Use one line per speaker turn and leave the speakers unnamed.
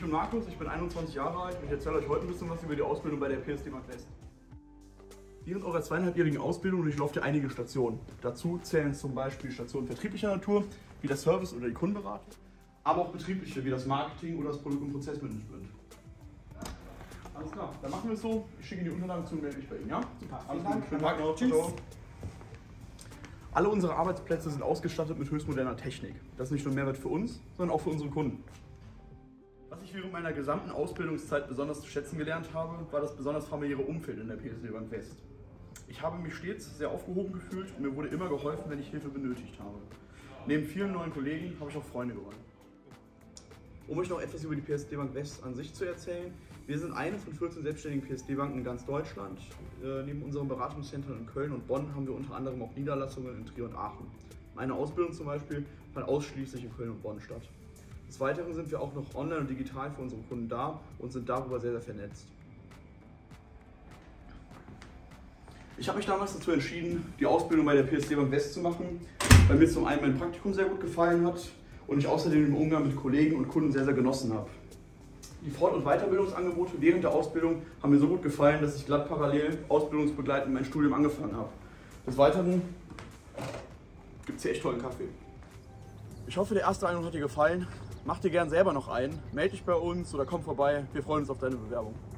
bin Markus, ich bin 21 Jahre alt und ich erzähle euch heute ein bisschen was über die Ausbildung bei der PSD Bank West. Während eurer 2,5-jährigen Ausbildung durchlauft ihr einige Stationen. Dazu zählen zum Beispiel Stationen vertrieblicher Natur, wie das Service oder die Kundenberatung, aber auch betriebliche, wie das Marketing oder das Produkt- und Prozessmanagement. Alles klar, dann machen wir es so. Ich schicke Ihnen die Unterlagen zu und melde mich bei Ihnen, ja?
Super,
Alles
vielen
gut,
Dank.
schönen Tag noch.
Tschüss.
Ciao. Alle unsere Arbeitsplätze sind ausgestattet mit höchstmoderner Technik. Das ist nicht nur ein Mehrwert für uns, sondern auch für unsere Kunden. Was ich während meiner gesamten Ausbildungszeit besonders zu schätzen gelernt habe, war das besonders familiäre Umfeld in der PSD Bank West. Ich habe mich stets sehr aufgehoben gefühlt und mir wurde immer geholfen, wenn ich Hilfe benötigt habe. Neben vielen neuen Kollegen habe ich auch Freunde gewonnen. Um euch noch etwas über die PSD Bank West an sich zu erzählen: Wir sind eine von 14 selbstständigen PSD-Banken in ganz Deutschland. Neben unseren Beratungszentren in Köln und Bonn haben wir unter anderem auch Niederlassungen in Trier und Aachen. Meine Ausbildung zum Beispiel fand ausschließlich in Köln und Bonn statt. Des Weiteren sind wir auch noch online und digital für unsere Kunden da und sind darüber sehr, sehr vernetzt. Ich habe mich damals dazu entschieden, die Ausbildung bei der PSD Bank West zu machen, weil mir zum einen mein Praktikum sehr gut gefallen hat und ich außerdem den Umgang mit Kollegen und Kunden sehr, sehr genossen habe. Die Fort- und Weiterbildungsangebote während der Ausbildung haben mir so gut gefallen, dass ich glatt parallel ausbildungsbegleitend mein Studium angefangen habe. Des Weiteren gibt es hier echt tollen Kaffee. Ich hoffe, der erste Eindruck hat dir gefallen. Mach dir gern selber noch einen, melde dich bei uns oder komm vorbei. Wir freuen uns auf deine Bewerbung.